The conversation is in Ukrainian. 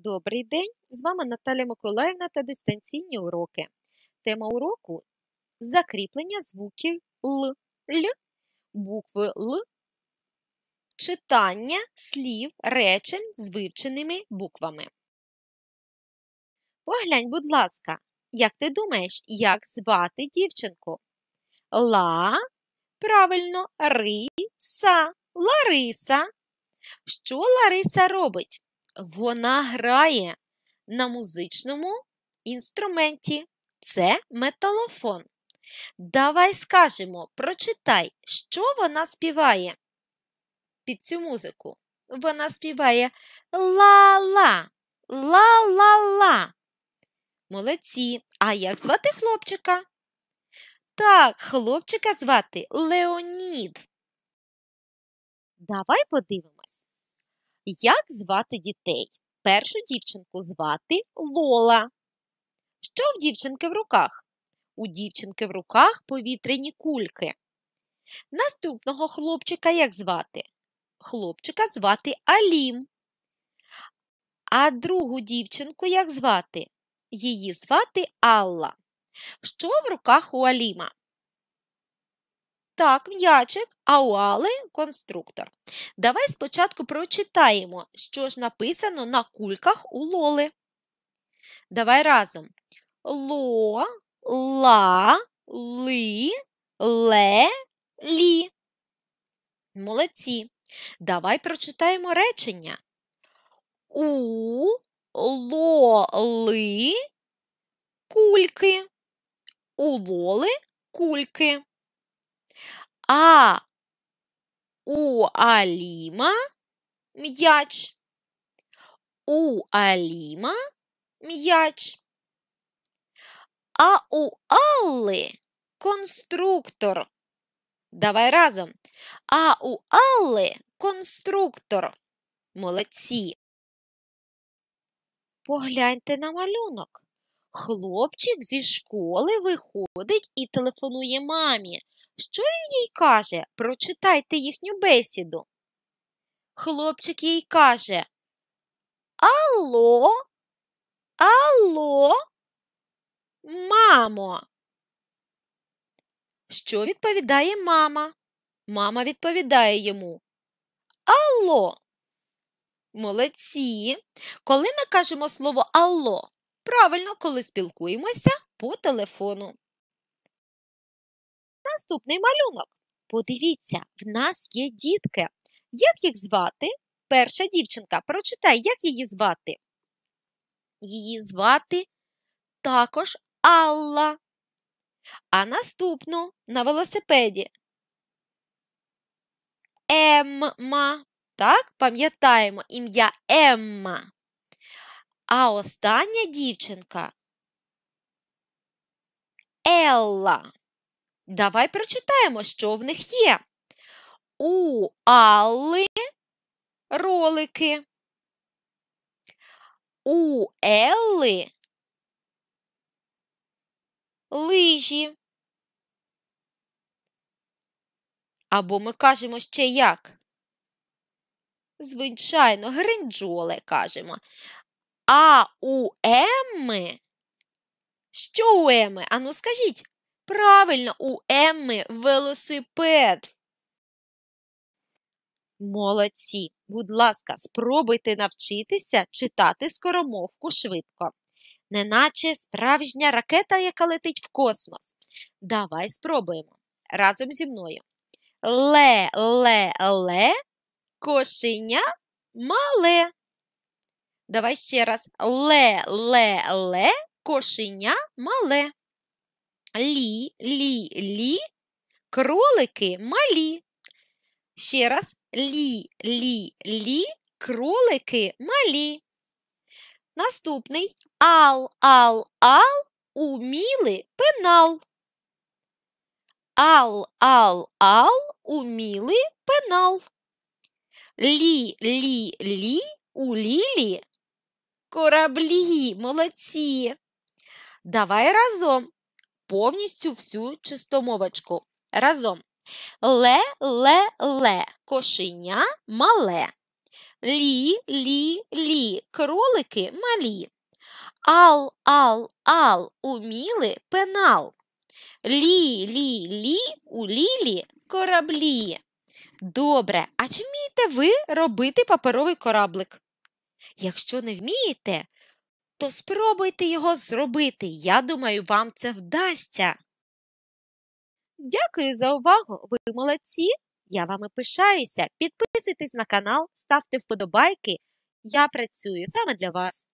Добрий день! З вами Наталя Миколаївна та дистанційні уроки. Тема уроку – закріплення звуків Л, Л, букви Л, читання слів, речень з вивченими буквами. Поглянь, будь ласка, як ти думаєш, як звати дівчинку? Правильно, Риса, Лариса. Що Лариса робить? Вона грає на музичному інструменті. Це металофон. Давай скажемо, прочитай, що вона співає під цю музику. Вона співає ла-ла, ла-ла-ла. Молодці. А як звати хлопчика? Так, хлопчика звати Леонід. Давай подивимось. Як звати дітей? Першу дівчинку звати Лола. Що в дівчинки в руках? У дівчинки в руках повітряні кульки. Наступного хлопчика як звати? Хлопчика звати Алім. А другу дівчинку як звати? Її звати Алла. Що в руках у Аліма? Так, м'ячик, а у Алли – конструктор. Давай спочатку прочитаємо, що ж написано на кульках у Лоли. Давай разом. Ло, ла, ли, ле, лі. Молодці. Давай прочитаємо речення. У Лоли кульки. У Лоли кульки. А у Аліма м'яч. У Аліма м'яч. А у Алли конструктор. Давай разом. А у Алли конструктор. Молодці. Погляньте на малюнок. Хлопчик зі школи виходить і телефонує мамі. Що він їй каже? Прочитайте їхню бесіду. Хлопчик їй каже: Алло, алло, мамо. Що відповідає мама? Мама відповідає йому: Алло. Молодці. Коли ми кажемо слово алло? Правильно, коли спілкуємося по телефону. Наступний малюнок. Подивіться, в нас є дітки. Як їх звати? Перша дівчинка. Прочитай, як її звати? Її звати також Алла. А наступну на велосипеді? Емма. Так, пам'ятаємо ім'я Емма. А остання дівчинка Елла. Давай прочитаємо, що в них є. У Алли ролики. У Елли лижі. Або ми кажемо ще як? Звичайно, гринджоли кажемо. А у Емми? Що у Емми? Ану скажіть. Правильно, у Емми велосипед. Молодці! Будь ласка, спробуйте навчитися читати скоромовку швидко. Неначе справжня ракета, яка летить в космос. Давай спробуємо. Разом зі мною. Ле-ле-ле, кошеня мале. Давай ще раз. Ле-ле-ле, кошеня мале. Лі-лі-лі, кролики малі. Ще раз. Лі-лі-лі, кролики малі. Наступний. Ал-ал-ал, уміли пенал. Ал-ал-ал, уміли пенал. Лі-лі-лі, у Лілі кораблі. Молодці. Давай разом. Повністю всю чистомовочку. Разом. Ле-ле-ле, кошеня мале. Лі, кролики малі. Ал, уміли пенал. Лі, у Лілі кораблі. Добре, а чи вмієте ви робити паперовий кораблик? Якщо не вмієте, то спробуйте його зробити. Я думаю, вам це вдасться. Дякую за увагу, ви молодці. Я вами пишаюся. Підписуйтесь на канал, ставте вподобайки. Я працюю саме для вас.